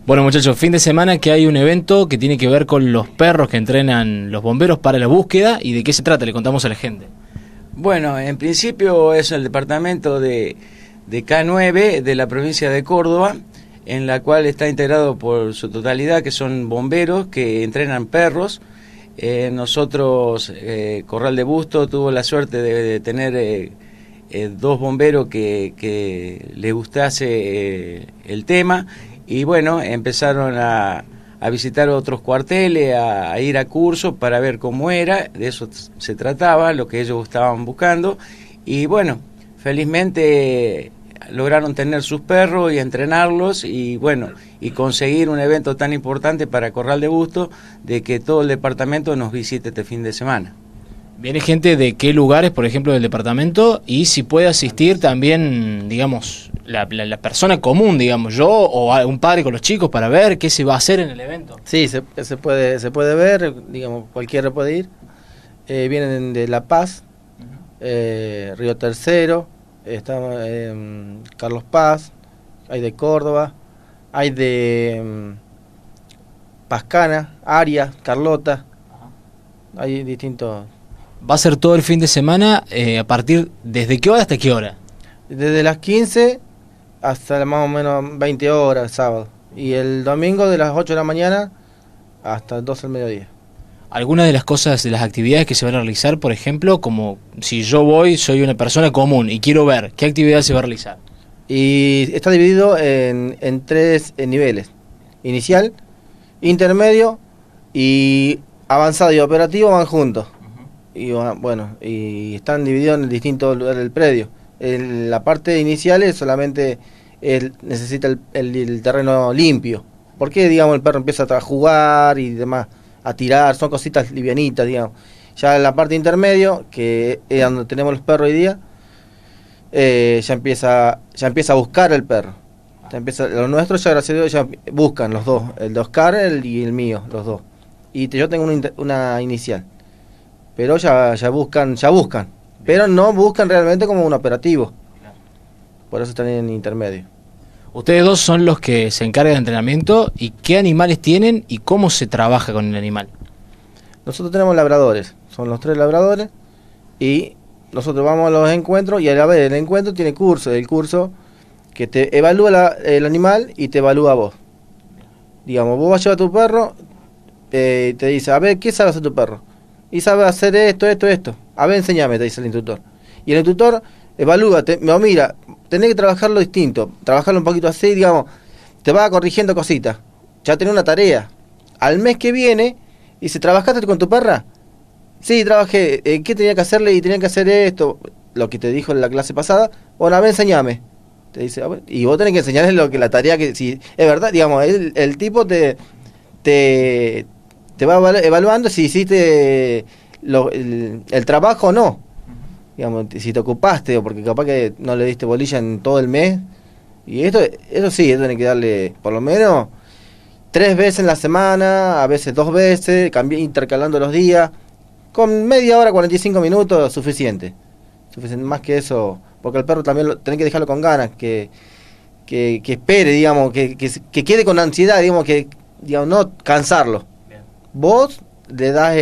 Bueno, muchachos, fin de semana que hay un evento que tiene que ver con los perros que entrenan los bomberos para la búsqueda. ¿Y de qué se trata? Le contamos a la gente. Bueno, en principio es el departamento de K9 de la provincia de Córdoba, en la cual está integrado por su totalidad, que son bomberos que entrenan perros. Nosotros, Corral de Busto, tuvo la suerte de tener dos bomberos que les gustase el tema, y bueno, empezaron a visitar otros cuarteles, a ir a cursos para ver cómo era, de eso se trataba, lo que ellos estaban buscando, y bueno, felizmente lograron tener sus perros y entrenarlos, y bueno, y conseguir un evento tan importante para Corral de Busto, de que todo el departamento nos visite este fin de semana. ¿Viene gente de qué lugares, por ejemplo, del departamento? Y si puede asistir también, digamos, la persona común, digamos, yo o un padre con los chicos, para ver qué se va a hacer en el evento. Sí, se puede ver, digamos, cualquiera puede ir. Vienen de La Paz, Río Tercero, está Carlos Paz, hay de Córdoba, hay de Pascana, Arias, Carlota, hay distintos. Va a ser todo el fin de semana, a partir, ¿desde qué hora hasta qué hora? Desde las 15 hasta más o menos 20 horas el sábado. Y el domingo de las 8 de la mañana hasta 12 del mediodía. Algunas de las cosas, de las actividades que se van a realizar, por ejemplo, como si yo voy, soy una persona común y quiero ver, ¿qué actividad se va a realizar? Y está dividido en tres niveles. Inicial, intermedio y avanzado y operativo van juntos. Y bueno, y están divididos en distintos lugares del predio. La parte inicial es solamente necesita el terreno limpio, porque digamos el perro empieza a jugar y demás, a tirar, son cositas livianitas, digamos. Ya en la parte intermedio, que es donde tenemos los perros hoy día, ya empieza a buscar el perro. Los nuestros ya, gracias a Dios, ya buscan los dos, el de Oscar y el mío, los dos. Y yo tengo una inicial. Pero ya buscan, pero no buscan realmente como un operativo. Por eso están en intermedio. Ustedes dos son los que se encargan de entrenamiento. ¿Y qué animales tienen y cómo se trabaja con el animal? Nosotros tenemos labradores, son los 3 labradores, y nosotros vamos a los encuentros, y a la vez el encuentro tiene el curso que te evalúa el animal y te evalúa a vos. Digamos, vos vas a llevar a tu perro, te dice, a ver, ¿qué sabe hacer tu perro? Y sabe hacer esto. A ver, enséñame, te dice el instructor. Y el instructor evalúa, mira, tenés que trabajarlo distinto, trabajarlo un poquito así, digamos, te va corrigiendo cositas. Ya tenés una tarea. Al mes que viene, dice, ¿trabajaste con tu perra? Sí, trabajé. ¿Qué tenía que hacerle? Y tenía que hacer esto, lo que te dijo en la clase pasada. Bueno, a ver, enséñame. Te dice, a ver, y vos tenés que enseñarle la tarea que, si es verdad, digamos, el tipo te va evaluando si hiciste el trabajo o no. Digamos, si te ocupaste, o porque capaz que no le diste bolilla en todo el mes. Y eso sí, tiene que darle por lo menos 3 veces en la semana, a veces 2 veces, intercalando los días. Con media hora, 45 minutos, suficiente. Más que eso, porque el perro también tenés que dejarlo con ganas, que espere, digamos, que quede con ansiedad, digamos, no cansarlo. Vos le das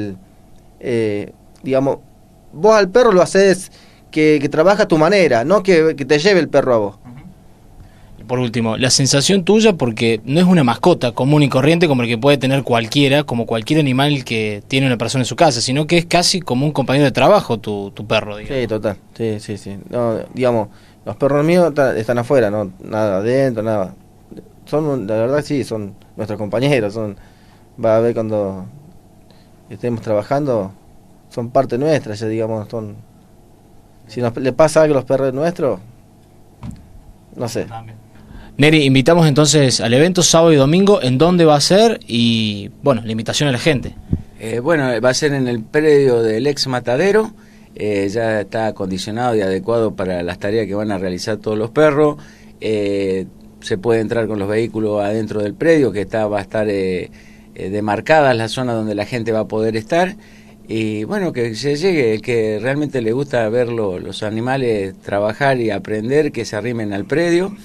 digamos, vos al perro lo haces que trabaja a tu manera, no que te lleve el perro a vos. Y por último, la sensación tuya, porque no es una mascota común y corriente como el que puede tener cualquiera, como cualquier animal que tiene una persona en su casa, sino que es casi como un compañero de trabajo tu perro, digamos. Sí, total, sí. No, digamos, los perros míos están afuera, no nada adentro, nada. La verdad sí, son nuestros compañeros, va a ver cuando estemos trabajando, son parte nuestra, ya digamos, si le pasa algo a los perros nuestros, no sé. Neri, invitamos entonces al evento sábado y domingo, ¿en dónde va a ser? Y bueno, la invitación a la gente. Bueno, va a ser en el predio del ex matadero, ya está acondicionado y adecuado para las tareas que van a realizar todos los perros. Se puede entrar con los vehículos adentro del predio, que va a estar demarcada la zona donde la gente va a poder estar. Y bueno, que se llegue, el que realmente le gusta ver los animales trabajar y aprender, que se arrimen al predio.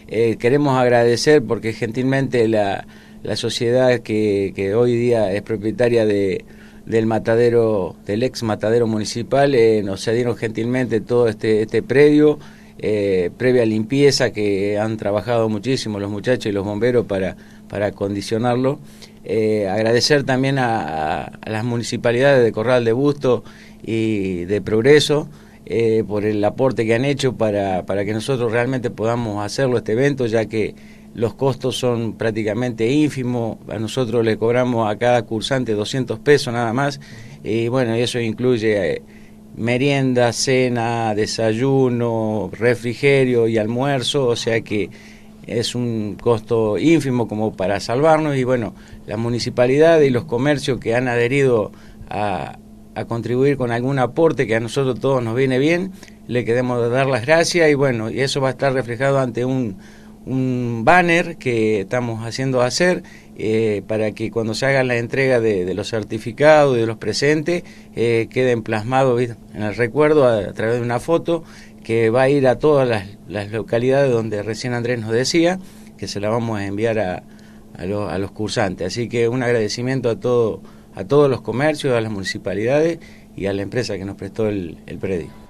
Queremos agradecer porque gentilmente la sociedad que hoy día es propietaria del matadero, del ex matadero municipal, nos cedieron gentilmente todo este predio, previa limpieza, que han trabajado muchísimo los muchachos y los bomberos para acondicionarlo. Agradecer también a las municipalidades de Corral de Busto y de Progreso por el aporte que han hecho para que nosotros realmente podamos hacerlo, este evento, ya que los costos son prácticamente ínfimos. A nosotros le cobramos a cada cursante 200 pesos nada más, y bueno, eso incluye merienda, cena, desayuno, refrigerio y almuerzo, o sea que es un costo ínfimo como para salvarnos. Y bueno, la municipalidad y los comercios que han adherido a contribuir con algún aporte que a nosotros todos nos viene bien, le queremos dar las gracias, y bueno, y eso va a estar reflejado ante un banner que estamos haciendo para que cuando se haga la entrega de los certificados y de los presentes queden plasmados en el recuerdo a través de una foto que va a ir a todas las localidades donde recién Andrés nos decía, que se la vamos a enviar a los cursantes. Así que un agradecimiento a todos los comercios, a las municipalidades y a la empresa que nos prestó el predio.